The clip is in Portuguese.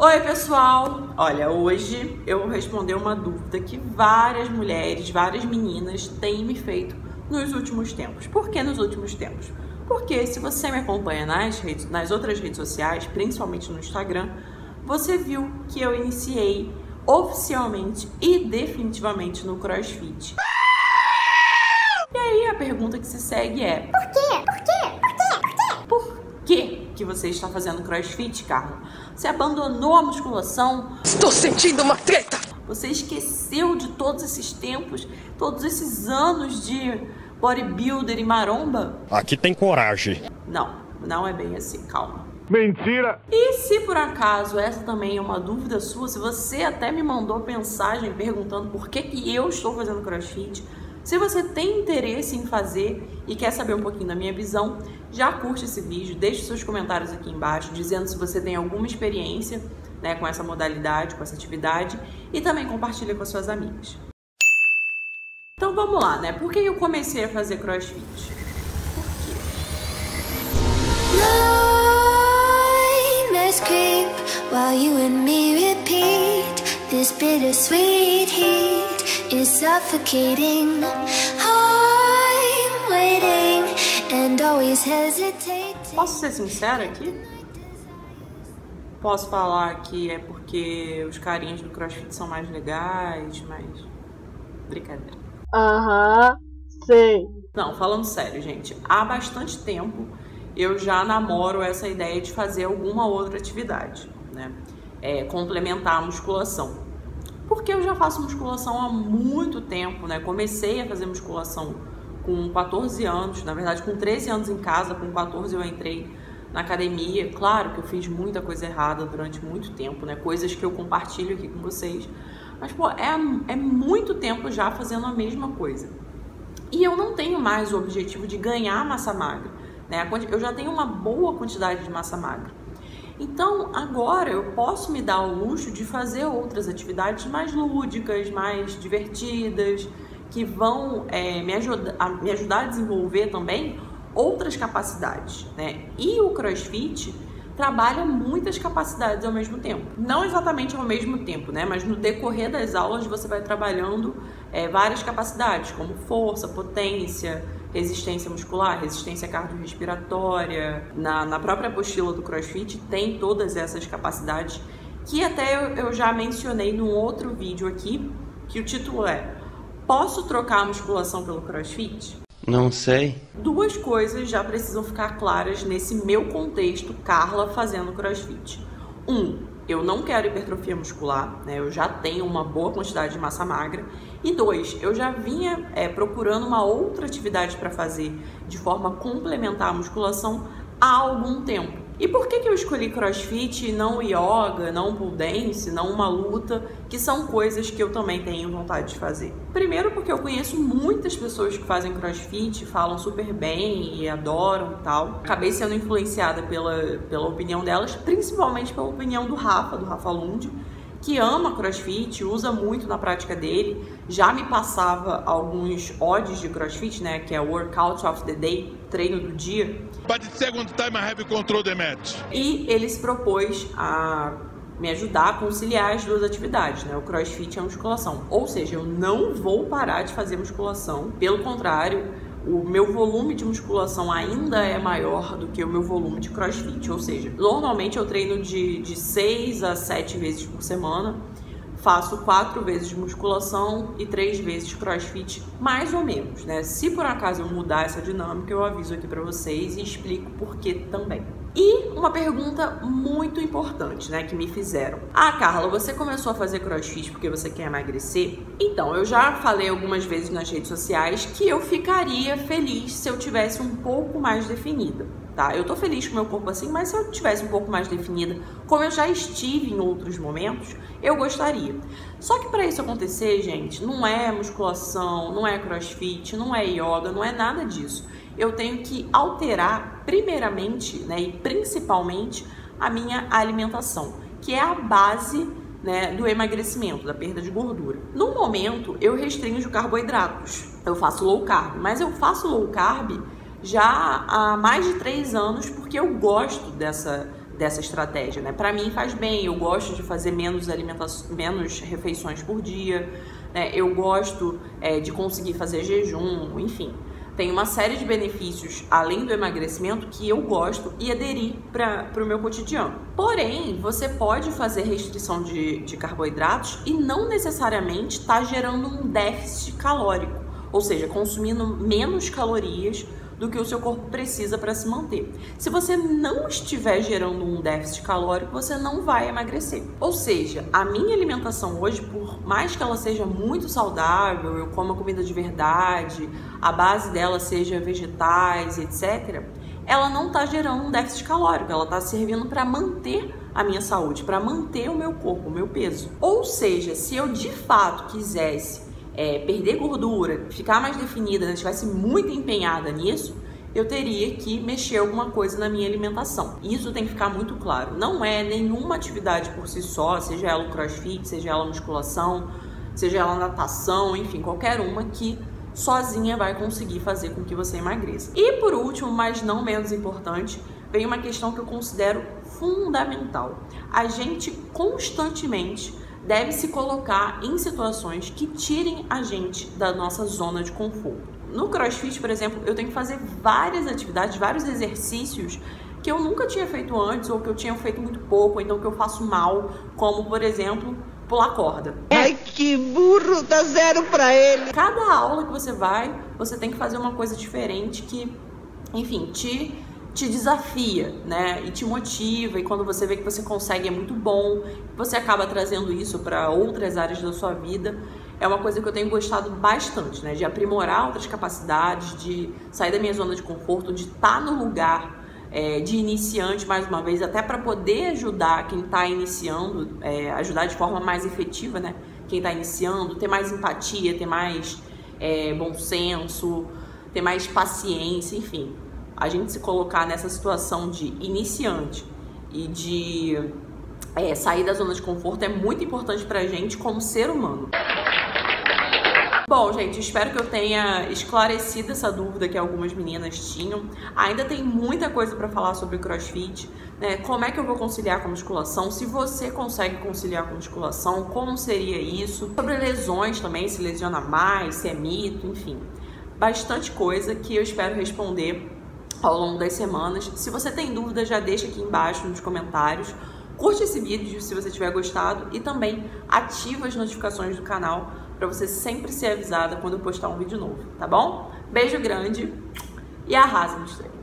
Oi pessoal, olha, hoje eu vou responder uma dúvida que várias mulheres, várias meninas têm me feito nos últimos tempos. Por que nos últimos tempos? Porque se você me acompanha nas outras redes sociais, principalmente no Instagram, você viu que eu iniciei oficialmente e definitivamente no CrossFit. E aí a pergunta que se segue é: por quê? Por que você está fazendo CrossFit, Carla? Você abandonou a musculação? Estou sentindo uma treta! Você esqueceu de todos esses tempos, todos esses anos de bodybuilder e maromba? Aqui tem coragem. Não é bem assim, calma. Mentira! E se por acaso essa também é uma dúvida sua, se você até me mandou mensagem perguntando por que eu estou fazendo CrossFit, se você tem interesse em fazer e quer saber um pouquinho da minha visão, já curte esse vídeo, deixe seus comentários aqui embaixo, dizendo se você tem alguma experiência, né, com essa modalidade, com essa atividade, e também compartilha com as suas amigas. Então vamos lá, né? Por que eu comecei a fazer CrossFit? Por quê? Nightmares creep while you and me repeat. This bittersweet heat is suffocating. I'm waiting and always hesitating. Posso ser sincera aqui? Posso falar que é porque os carinhas do CrossFit são mais legais, mas... brincadeira. Sei. Não, falando sério, gente, há bastante tempo eu já namoro essa ideia de fazer alguma outra atividade, né? Complementar a musculação. Porque eu já faço musculação há muito tempo, né? Comecei a fazer musculação com 14 anos, na verdade com 13 anos em casa, com 14 eu entrei na academia. Claro que eu fiz muita coisa errada durante muito tempo, né? Coisas que eu compartilho aqui com vocês. Mas, pô, é muito tempo já fazendo a mesma coisa. E eu não tenho mais o objetivo de ganhar massa magra, né? Eu já tenho uma boa quantidade de massa magra. Então, agora eu posso me dar o luxo de fazer outras atividades mais lúdicas, mais divertidas, que vão me ajudar a desenvolver também outras capacidades, né? E o CrossFit trabalha muitas capacidades ao mesmo tempo. Não exatamente ao mesmo tempo, né? Mas no decorrer das aulas você vai trabalhando várias capacidades, como força, potência, resistência muscular, resistência cardiorrespiratória. Na própria apostila do CrossFit tem todas essas capacidades que até eu já mencionei num outro vídeo aqui, que o título é: posso trocar a musculação pelo CrossFit? Não sei. Duas coisas já precisam ficar claras nesse meu contexto, Carla fazendo CrossFit. Eu não quero hipertrofia muscular, né? Eu já tenho uma boa quantidade de massa magra. E 2, eu já vinha procurando uma outra atividade para fazer de forma complementar à musculação há algum tempo. E por que eu escolhi CrossFit e não yoga, não pole dance, não uma luta, que são coisas que eu também tenho vontade de fazer? Primeiro porque eu conheço muitas pessoas que fazem CrossFit, falam super bem e adoram e tal. Acabei sendo influenciada pela opinião delas, principalmente pela opinião do Rafa Lund, que ama CrossFit, usa muito na prática dele. Já me passava alguns odds de CrossFit, né, que é Workout of the Day, treino do dia. But the second time I have control the match. E ele se propôs a me ajudar a conciliar as duas atividades, né, o CrossFit e a musculação. Ou seja, eu não vou parar de fazer musculação, pelo contrário, o meu volume de musculação ainda é maior do que o meu volume de CrossFit. Ou seja, normalmente eu treino de 6 a 7 vezes por semana, faço 4 vezes de musculação e 3 vezes CrossFit, mais ou menos, né? Se por acaso eu mudar essa dinâmica, eu aviso aqui pra vocês e explico por que também. E uma pergunta muito importante, né, que me fizeram. Carla, você começou a fazer CrossFit porque você quer emagrecer? Então, eu já falei algumas vezes nas redes sociais que eu ficaria feliz se eu tivesse um pouco mais definida, tá? Eu tô feliz com o meu corpo assim, mas se eu tivesse um pouco mais definida, como eu já estive em outros momentos, eu gostaria. Só que para isso acontecer, gente, não é musculação, não é CrossFit, não é yoga, não é nada disso. Eu tenho que alterar primeiramente, né, e principalmente a minha alimentação, que é a base, né, do emagrecimento, da perda de gordura. No momento, eu restringo carboidratos. Eu faço low carb, mas eu faço low carb já há mais de 3 anos porque eu gosto dessa dessa estratégia, né? Para mim faz bem, eu gosto de fazer menos refeições por dia, né? Eu gosto de conseguir fazer jejum, enfim. Tem uma série de benefícios, além do emagrecimento, que eu gosto e aderi para o meu cotidiano. Porém, você pode fazer restrição de carboidratos e não necessariamente está gerando um déficit calórico, ou seja, consumindo menos calorias do que o seu corpo precisa para se manter. Se você não estiver gerando um déficit calórico, você não vai emagrecer. Ou seja, a minha alimentação hoje, por mais que ela seja muito saudável, eu como comida de verdade, a base dela seja vegetais, etc., ela não está gerando um déficit calórico, ela está servindo para manter a minha saúde, para manter o meu corpo, o meu peso. Ou seja, se eu de fato quisesse perder gordura, ficar mais definida, né, estivesse muito empenhada nisso, eu teria que mexer alguma coisa na minha alimentação. Isso tem que ficar muito claro. Não é nenhuma atividade por si só, seja ela o crossfit, seja ela musculação, seja ela natação, enfim, qualquer uma que sozinha vai conseguir fazer com que você emagreça. E por último, mas não menos importante, vem uma questão que eu considero fundamental. A gente constantemente deve se colocar em situações que tirem a gente da nossa zona de conforto. No CrossFit, por exemplo, eu tenho que fazer várias atividades, vários exercícios que eu nunca tinha feito antes, ou que eu tinha feito muito pouco, ou então que eu faço mal, como, por exemplo, pular corda. Ai, que burro, dá 0 pra ele. Cada aula que você vai, você tem que fazer uma coisa diferente que, enfim, te desafia, né, e te motiva, e quando você vê que você consegue é muito bom, você acaba trazendo isso para outras áreas da sua vida. É uma coisa que eu tenho gostado bastante, né, de aprimorar outras capacidades, de sair da minha zona de conforto, de estar no lugar de iniciante, mais uma vez, até para poder ajudar quem está iniciando, ajudar de forma mais efetiva, né, quem está iniciando, ter mais empatia, ter mais bom senso, ter mais paciência, enfim. A gente se colocar nessa situação de iniciante e de sair da zona de conforto é muito importante pra gente como ser humano. Bom, gente, espero que eu tenha esclarecido essa dúvida que algumas meninas tinham. Ainda tem muita coisa para falar sobre o CrossFit, né? Como é que eu vou conciliar com a musculação? Se você consegue conciliar com a musculação, como seria isso? Sobre lesões também, se lesiona mais, se é mito, enfim. Bastante coisa que eu espero responder ao longo das semanas. Se você tem dúvida, já deixa aqui embaixo nos comentários. Curte esse vídeo se você tiver gostado e também ativa as notificações do canal para você sempre ser avisada quando eu postar um vídeo novo, tá bom? Beijo grande e arrasa nos treinos!